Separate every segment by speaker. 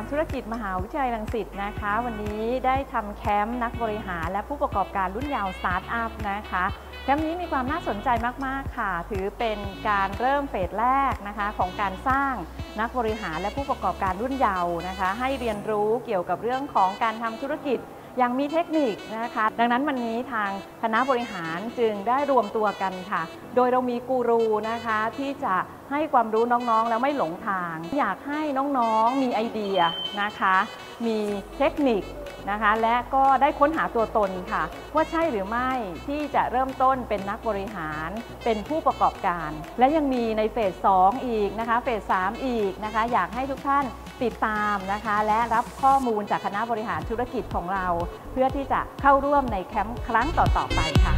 Speaker 1: ธุรกิจมหาวิทยาลัยรังสิตนะคะวันนี้ได้ทำแคมป์นักบริหารและผู้ประกอบการรุ่นเยาว์สตาร์ทอัพนะคะแคมป์นี้มีความน่าสนใจมากๆค่ะถือเป็นการเริ่มเฟสแรกนะคะของการสร้างนักบริหารและผู้ประกอบการรุ่นเยาว์นะคะให้เรียนรู้เกี่ยวกับเรื่องของการทำธุรกิจอย่างมีเทคนิคนะคะดังนั้นวันนี้ทางคณะบริหารจึงได้รวมตัวกันค่ะโดยเรามีกูรูนะคะที่จะให้ความรู้น้องๆแล้วไม่หลงทางอยากให้น้องๆมีไอเดียนะคะมีเทคนิคนะคะและก็ได้ค้นหาตัวตนค่ะว่าใช่หรือไม่ที่จะเริ่มต้นเป็นนักบริหารเป็นผู้ประกอบการและยังมีในเฟส2อีกนะคะเฟส3อีกนะคะอยากให้ทุกท่านติดตามนะคะและรับข้อมูลจากคณะบริหารธุรกิจของเราเพื่อที่จะเข้าร่วมในแคมป์ครั้งต่อๆไปค่ะ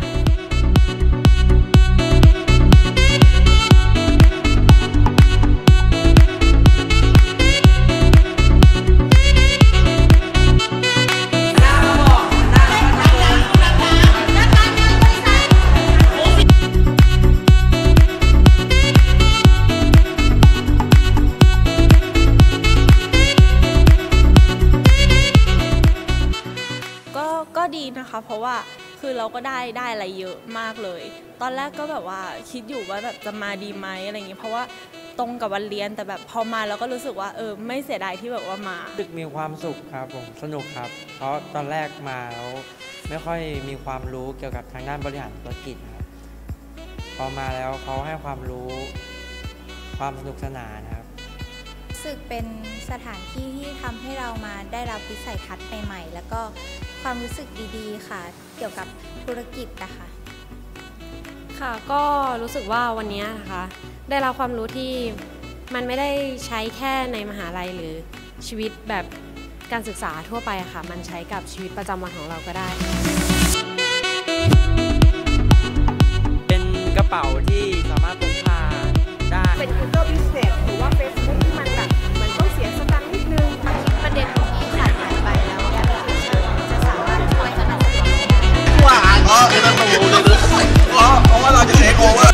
Speaker 2: ก็ดีนะคะเพราะว่าคือเราก็ได้อะไรเยอะมากเลยตอนแรกก็แบบว่าคิดอยู่ว่าแบบจะมาดีไหมอะไรอย่างเงี้ยเพราะว่าตรงกับวันเรียนแต่แบบพอมาแล้วก็รู้สึกว่าไม่เสียดายที่แบบว่ามา
Speaker 3: รู้สึกมีความสุขครับผมสนุกครับเพราะตอนแรกมาแล้วไม่ค่อยมีความรู้เกี่ยวกับทางด้านบริหารธุรกิจครับพอมาแล้วเขาให้ความรู้ความสนุกสนานครับ
Speaker 4: รู้สึกเป็นสถานที่ที่ทำให้เรามาได้รับวิสัยทัศน์ใหม่ๆแล้วก็ความรู้สึกดีๆค่ะเกี่ยวกับธุรกิจนะคะ
Speaker 5: ค่ะก็รู้สึกว่าวันนี้นะคะได้รับความรู้ที่มันไม่ได้ใช้แค่ในมหาลัยหรือชีวิตแบบการศึกษาทั่วไปค่ะมันใช้กับชีวิตประจำวันของเราก็ได้
Speaker 3: เป็นกระเป๋าที่สามารถพกพาได้
Speaker 6: เป็น Google Business หรือว่า Facebook ที่มันแบบมันต้องเสียสตังค์นิดนึง
Speaker 4: ประเด็นตรงนี้ขาดหายไปแล้วแอปพลิเคชันจะสามารถช่วยสนับสนุนได้
Speaker 7: ว่าเพราะที่มันต้องรู้เลยเพราะว่าเราจะเทคโอเวอร์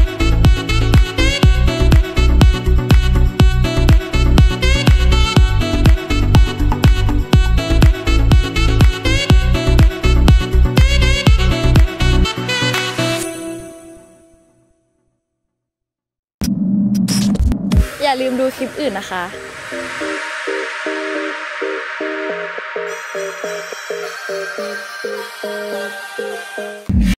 Speaker 5: อย่าลืมดูคลิปอื่นนะคะ
Speaker 4: Thank you.